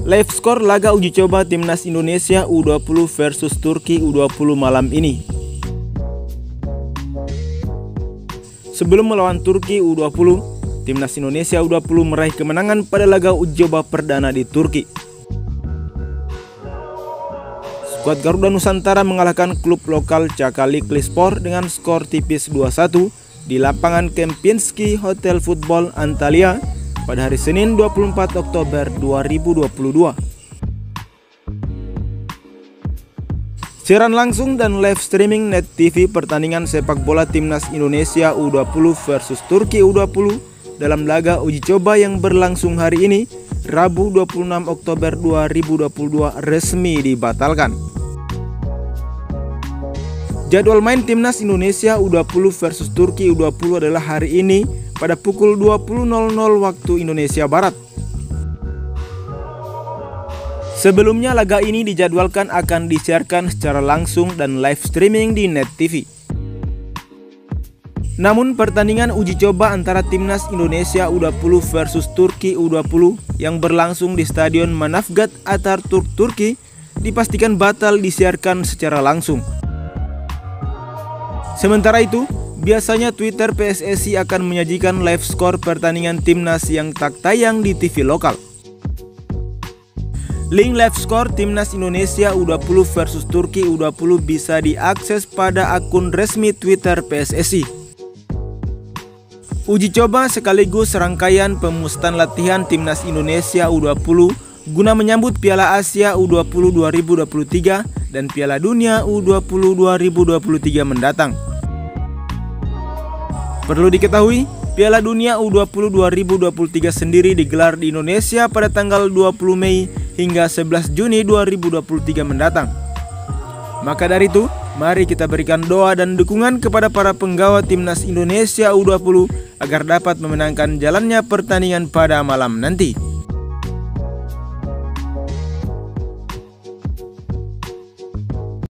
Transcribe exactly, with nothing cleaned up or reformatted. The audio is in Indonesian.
Live skor laga uji coba Timnas Indonesia U dua puluh versus Turki U dua puluh malam ini. Sebelum melawan Turki U dua puluh, Timnas Indonesia U dua puluh meraih kemenangan pada laga uji coba perdana di Turki. Skuad Garuda Nusantara mengalahkan klub lokal Çakallıspor dengan skor tipis dua satu di lapangan Kempinski Hotel Football Antalya pada hari Senin dua puluh empat Oktober dua ribu dua puluh dua. Siaran langsung dan live streaming Net T V pertandingan sepak bola Timnas Indonesia U dua puluh versus Turki U dua puluh dalam laga uji coba yang berlangsung hari ini, Rabu dua puluh enam Oktober dua ribu dua puluh dua resmi dibatalkan. Jadwal main Timnas Indonesia U dua puluh versus Turki U dua puluh adalah hari ini pada pukul dua puluh nol nol waktu Indonesia Barat. Sebelumnya laga ini dijadwalkan akan disiarkan secara langsung dan live streaming di Net T V. Namun pertandingan uji coba antara Timnas Indonesia U dua puluh versus Turki U dua puluh yang berlangsung di Stadion Manavgat Atatürk Turki dipastikan batal disiarkan secara langsung. Sementara itu, biasanya Twitter P S S I akan menyajikan live skor pertandingan Timnas yang tak tayang di T V lokal. Link live skor Timnas Indonesia U dua puluh versus Turki U dua puluh bisa diakses pada akun resmi Twitter P S S I. Uji coba sekaligus rangkaian pemusatan latihan Timnas Indonesia U dua puluh guna menyambut Piala Asia U dua puluh dua ribu dua puluh tiga dan Piala Dunia U dua puluh dua ribu dua puluh tiga mendatang. Perlu diketahui, Piala Dunia U dua puluh dua ribu dua puluh tiga sendiri digelar di Indonesia pada tanggal dua puluh Mei hingga sebelas Juni dua ribu dua puluh tiga mendatang. Maka dari itu, mari kita berikan doa dan dukungan kepada para penggawa Timnas Indonesia U dua puluh agar dapat memenangkan jalannya pertandingan pada malam nanti.